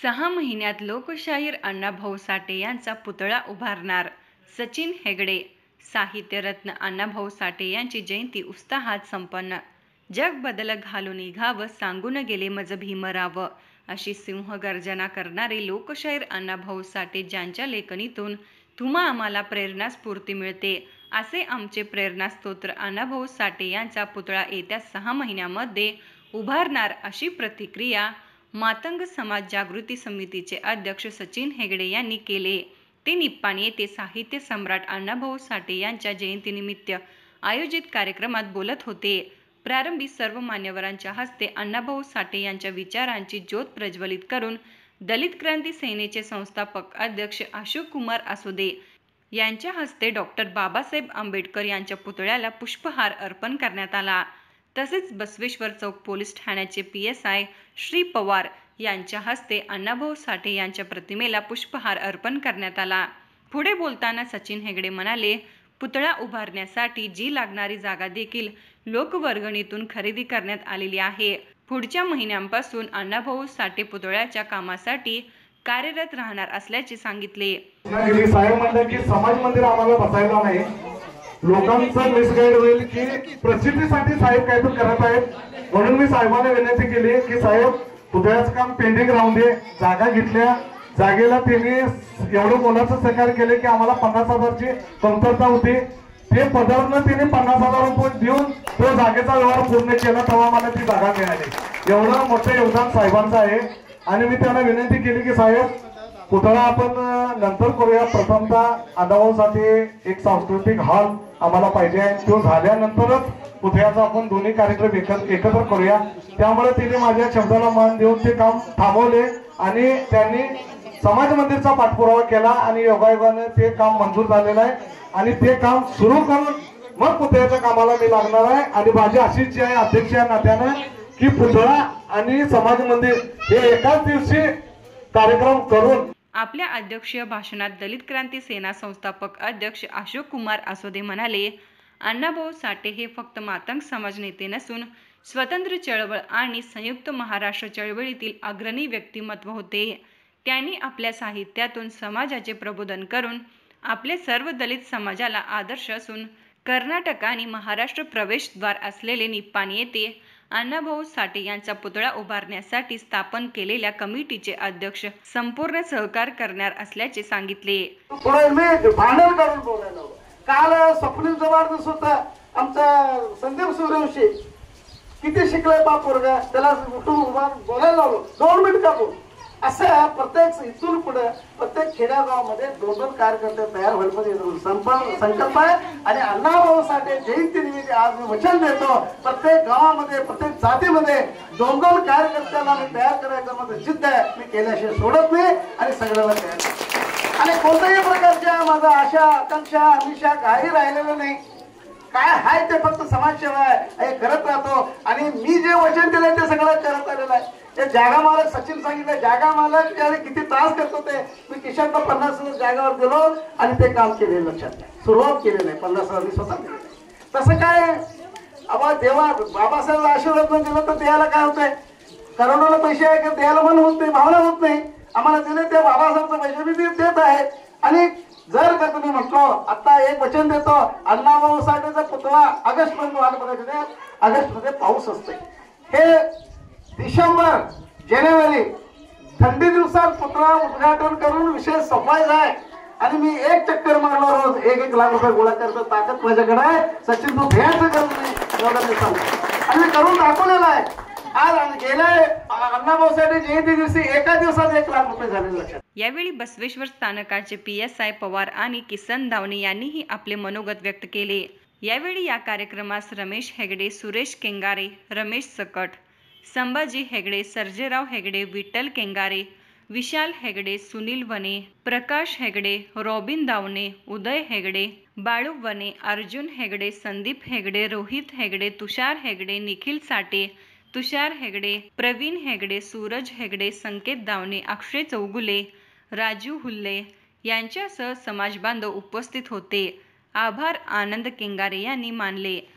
6 महिन्यात लोकशाहीर अण्णाभाऊ साठे यांचा पुतळा उभारणार. सचिन हेगडे. साहित्यरत्न अण्णाभाऊ साठे यांची जयंती उत्साहात संपन्न. जग बदल घालून निघावं, सांगून गेले मज भीमराव, अशी सिंहगर्जना करणारे लोकशाहीर अण्णाभाऊ साठे, ज्यांच्या लेखणीतून तुम्हा आम्हाला प्रेरणा स्फूर्ती मिळते, असे आमचे प्रेरणास्तोत्र अण्णाभाऊ साठे यांचा पुतळा येत्या 6 महिन्यामध्ये उभारणार, अशी प्रतिक्रिया मातंग समाज जागृती समितीचे अध्यक्ष सचिन हेगडे यांनी केले. ते निप्पाणी येथे साहित्य सम्राट अण्णाभाऊ साठे यांच्या जयंतीनिमित्त आयोजित कार्यक्रमात बोलत होते. प्रारंभी सर्व मान्यवरांच्या हस्ते अण्णाभाऊ साठे यांच्या विचारांची ज्योत प्रज्वलित करून दलित क्रांती सेनेचे संस्थापक अध्यक्ष अशोक कुमार असोदे यांच्या हस्ते डॉक्टर बाबासाहेब आंबेडकर यांच्या पुतळ्याला पुष्पहार अर्पण करण्यात आला. तसेच बसवेश्वर चौक पोलीस ठाण्याचे PSI श्री पवार यांच्या हस्ते अण्णाभाऊ साठे यांच्या प्रतिमेला पुष्पहार अर्पण करण्यात आला. पुढे बोलताना सचिन हेगडे म्हणाले, पुतळा उभारण्यासाठी जी लागणारी जागा देखील लोकवर्गणीतून खरेदी करण्यात आलेली आहे. पुढच्या महिन्यांपासून अण्णाभाऊ साठे पुतळ्याच्या कामासाठी कार्यरत राहणार असल्याचे सांगितले. साहेब म्हणलं की समाज मंदिर आम्हाला बसायला नाही, लोकांचं मिसगाईड होईल की प्रसिद्धीसाठी साहेब काहीतरी करत आहेत, म्हणून मी साहेबांना विनंती केली की साहेब पुतळ्याचं काम पेंडिंग राहून दे. जागा घेतल्या, जागेला त्यांनी एवढं मोलाचं सहकार्य केले की आम्हाला 50,000ची कमतरता होती. ते पदावरनं त्यांनी 50,000 रुपये देऊन तो जागेचा व्यवहार पूर्ण केला, तेव्हा मला ती जागा मिळाली. एवढं मोठं योगदान साहेबांचं आहे. आणि मी त्यांना विनंती केली की साहेब पुतळा आपण नंतर करूया, प्रथमतः अण्णाभाऊ साठे एक सांस्कृतिक हॉल आम्हाला पाहिजे आहे, तो झाल्यानंतरच पुतळ्याचा आपण दोन्ही कार्यक्रम एकत्र करूया. त्यामुळे तिने माझ्या शब्दाला मान देऊन ते काम थांबवले आणि त्यांनी समाज मंदिरचा पाठपुरावा केला आणि योगायोगाने ते काम मंजूर झालेलं आहे आणि ते काम सुरू करून मग पुतळ्याच्या कामाला मी लागणार आहे. आणि माझी अशीच जी आहे अध्यक्ष या नात्यानं की पुतळा आणि समाज मंदिर हे एकाच दिवशी कार्यक्रम करून. आपल्या अध्यक्षीय भाषणात दलित क्रांती सेना संस्थापक अध्यक्ष अशोक कुमार असोदे म्हणाले, अण्णाभाऊ साठे हे फक्त मातंग समाज नेते नसून स्वतंत्र चळवळ आणि संयुक्त महाराष्ट्र चळवळीतील अग्रणी व्यक्तिमत्व होते. त्यांनी आपल्या साहित्यातून समाजाचे प्रबोधन करून आपले सर्व दलित समाजाला आदर्श असून कर्नाटक आणि महाराष्ट्र प्रवेशद्वार असलेले निप्पाणी येथे अण्णाभाऊ साठे यांचा पुतळा उभारण्यासाठी स्थापन केलेल्या कमिटीचे अध्यक्ष संपूर्ण सहकार करणार असल्याचे सांगितले. काल स्वप्नीलचा वाढदिवस होता, आमचा संदीप सूर्यवंशी किती शिकलाय बाप वर्ग, त्याला उठून बोलायला लावलो 2 मिनिट का बोल. असं प्रत्येक इथून पुढे प्रत्येक खेड्यागावामध्ये 2-2 कार्यकर्ते तयार व्हायला संकल्प आहे. आणि अण्णाभाऊ साठे जयंती निमित्त आज मी वचन देतो, प्रत्येक गावामध्ये प्रत्येक जातीमध्ये 2-2 कार्यकर्त्यांना मी तयार करायचं माझं जिद्द आहे. मी केल्याशिवाय सोडत नाही आणि सगळ्यांना तयार आणि कोणत्याही प्रकारच्या माझा आशा आकांक्षा अमिषा काही राहिलेलं नाही. काय आहे ते फक्त समाजसेवा आहे, हे करत राहतो. आणि मी जे वचन दिलंय ते सगळं करत आलेलं आहे. ते जागा मालक सचिन सांगितलं, जागा मालक त्याने किती त्रास करत होते. मी किशनला 50,000 जागावर गेलो आणि ते काम केले. लक्षात सुरुवात केलेलं आहे, 50,000 मी स्वतः केलेलं आहे. तसं काय आबा देवा बाबासाहेब आशीर्वाद दिलं तर द्यायला काय होतंय, करोडोला पैसे आहे का द्यायला मन होत नाही, भावना होत नाही. आम्हाला दिले ते बाबासाहेबचे पैसे मी देत आहे. आणि जर का तुम्ही म्हटलं आता एक वचन देतो, अण्णाभाऊ साठेचा पुतळा ऑगस्ट पर्यंत व्हायला बघायचं. ऑगस्ट मध्ये पाऊस असते, हे डिसेंबर जानेवारी थंडी दिवसात पुतळा उद्घाटन करून विशेष सफाई आहे. आणि मी एक चक्कर मारलो रोज 1-1 लाख रुपये गोळा करतो, ताकद माझ्याकडे आहे. सचिन तू भ्यायचं करत नाही एवढं मी सांगतो आणि मी करून दाखवलेलं आहे. आज गेल्या अण्णाभाऊ साठे जयंती दिवशी एका दिवसात 1 लाख रुपये झाले. लक्षात. यावेळी बसवेश्वर स्थानकाचे PSI पवार आणि किसन दावणे यांनीही आपले मनोगत व्यक्त केले. यावेळी या कार्यक्रमास रमेश हेगडे, सुरेश केंगारे, रमेश सकट, संभाजी हेगडे, सर्जेराव हेगडे, विठ्ठल केंगारे, विशाल हेगडे, सुनील वने, प्रकाश हेगडे, रॉबिन दावणे, उदय हेगडे, बाळू वने, अर्जुन हेगडे, संदीप हेगडे, रोहित हेगडे, तुषार हेगडे, निखिल साठे, तुषार हेगडे, प्रवीण हेगडे, सूरज हेगडे, संकेत दावणे, अक्षय चौगुले, राजू हुल्ले यांच्यासह समाजबांधव उपस्थित होते. आभार आनंद केंगारे यांनी मानले.